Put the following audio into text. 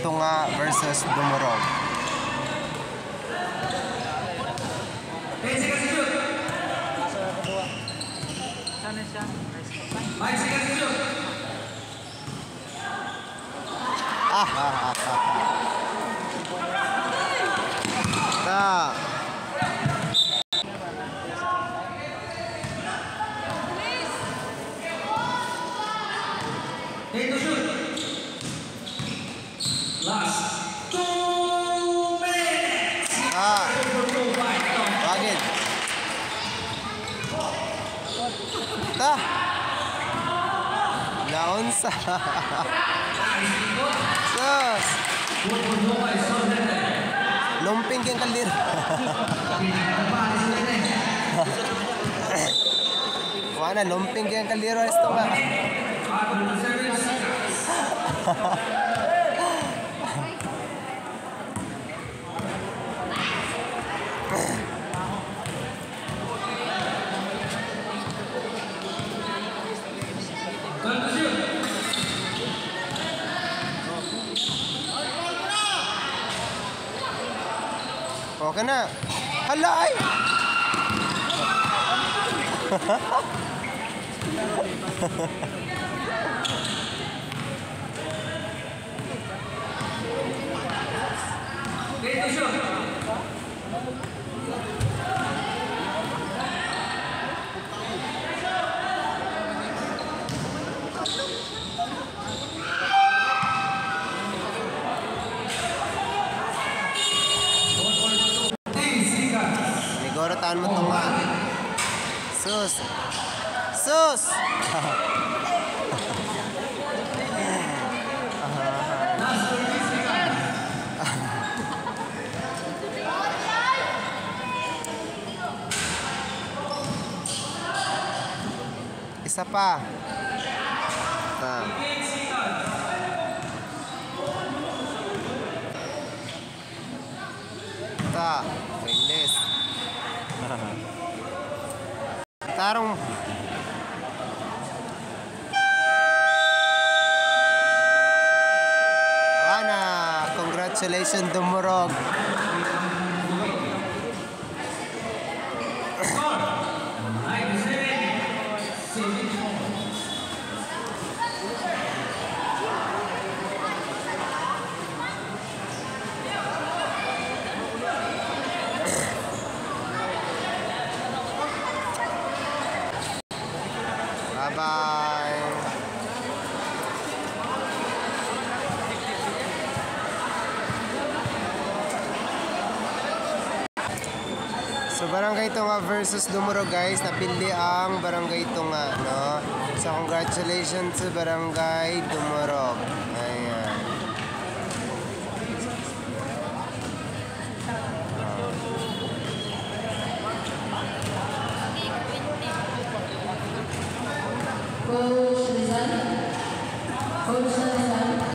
Tunga versus Dumurog. Nah. Last 2 minutes. Bagid. Tah. Naunsa. Sus. Lumping kang kalir. Wana lumping kang kaliro esto nga. Okay na. Hala ay. Gorotan mo tunga. Sus. Sus. Isa pa. English. Tarong. Ana, congratulations Dumurog. Bye-bye. So Barangay Tunga versus Dumurog guys, napili ang Barangay Tunga, no? So congratulations sa Barangay Dumurog. Ayan.